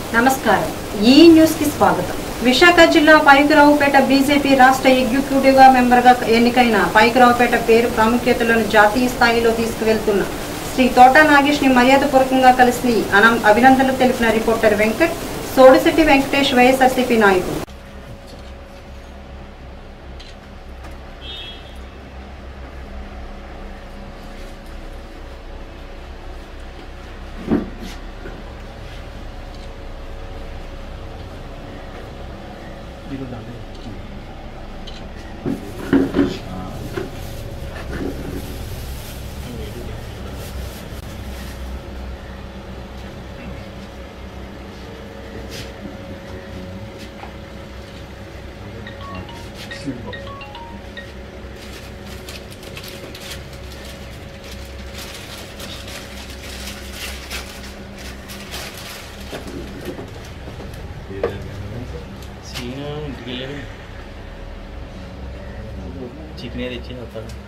నమస్కారం ఈ న్యూస్ కి స్వాగతం। విశాఖ జిల్లా పైకిరావుపేట బీజేపీ రాష్ట్ర ఎగ్జిక్యూటివ్ మెంబర్ గా ఎన్నికైన పైకిరావుపేట పేరు ప్రాముఖ్యతలను జాతీయ స్థాయిలో తీసుకువెళ్తున్న శ్రీ తోట నాగేష్ ని మర్యాదపూర్వకంగా కలిసి అభినందనలు తెలిపిన రిపోర్టర్ వెంకట్ సోడిశెట్టి వెంకటేష్ వైఎస్ఆర్సీపీ నాయకుడు। चिकने देखिए होता है